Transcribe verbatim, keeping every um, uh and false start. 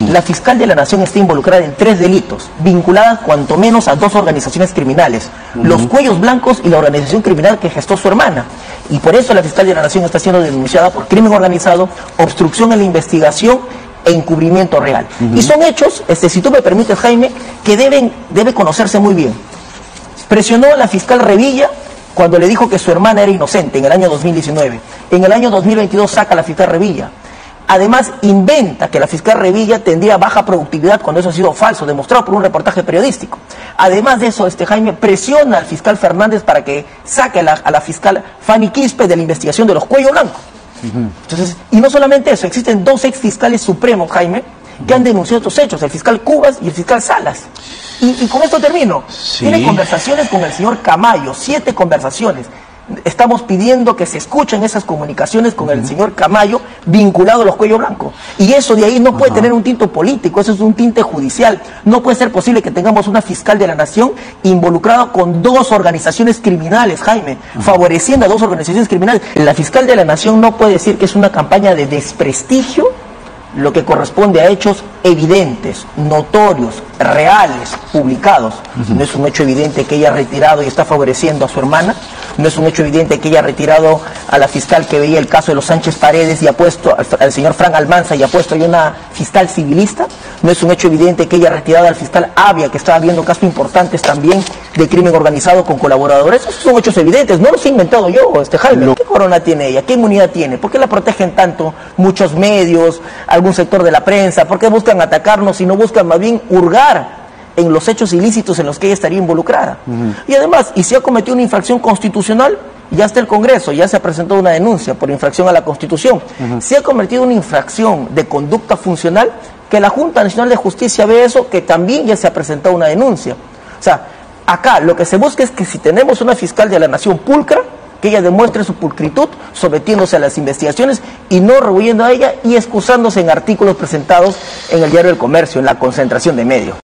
Uh-huh. La fiscal de la Nación está involucrada en tres delitos, vinculadas cuanto menos a dos organizaciones criminales, uh-huh. los Cuellos Blancos y la organización criminal que gestó su hermana. Y por eso la fiscal de la Nación está siendo denunciada por crimen organizado, obstrucción en la investigación e encubrimiento real. Uh-huh. Y son hechos, este, si tú me permites, Jaime, que deben debe conocerse muy bien. Presionó a la fiscal Revilla cuando le dijo que su hermana era inocente en el año dos mil diecinueve. En el año dos mil veintidós saca a la fiscal Revilla. Además, inventa que la fiscal Revilla tendría baja productividad cuando eso ha sido falso, demostrado por un reportaje periodístico. Además de eso, este Jaime presiona al fiscal Fernández para que saque a la, a la fiscal Fanny Quispe de la investigación de los Cuello Blanco. Uh-huh. Entonces, y no solamente eso, existen dos ex fiscales supremos, Jaime, que han denunciado estos hechos, el fiscal Cubas y el fiscal Salas. Y, y con esto termino. Sí. Tiene conversaciones con el señor Camayo, siete conversaciones. Estamos pidiendo que se escuchen esas comunicaciones con uh-huh. el señor Camayo vinculado a los Cuello Blanco. Y eso de ahí no puede uh-huh. tener un tinte político, eso es un tinte judicial. No puede ser posible que tengamos una fiscal de la Nación involucrada con dos organizaciones criminales, Jaime, uh-huh. favoreciendo a dos organizaciones criminales. La fiscal de la Nación no puede decir que es una campaña de desprestigio, lo que corresponde a hechos evidentes, notorios, reales, publicados. Uh-huh. No es un hecho evidente que ella ha retirado y está favoreciendo a su hermana. No es un hecho evidente que ella ha retirado a la fiscal que veía el caso de los Sánchez Paredes y ha puesto al, al señor Frank Almanza y ha puesto ahí una fiscal civilista. No es un hecho evidente que ella ha retirado al fiscal Avia, que estaba viendo casos importantes también de crimen organizado con colaboradores. Esos son hechos evidentes, no los he inventado yo, este Jaime. No. ¿Qué corona tiene ella? ¿Qué inmunidad tiene? ¿Por qué la protegen tanto muchos medios, algún sector de la prensa? ¿Por qué buscan atacarnos y no buscan más bien hurgar en los hechos ilícitos en los que ella estaría involucrada? Uh-huh. Y además, y si ha cometido una infracción constitucional, ya está el Congreso, ya se ha presentado una denuncia por infracción a la Constitución. Uh-huh. Si ha cometido una infracción de conducta funcional, que la Junta Nacional de Justicia ve eso, que también ya se ha presentado una denuncia. O sea, acá lo que se busca es que si tenemos una fiscal de la Nación pulcra, que ella demuestre su pulcritud sometiéndose a las investigaciones y no rehuyendo a ella y excusándose en artículos presentados en el Diario del Comercio, en la concentración de medios.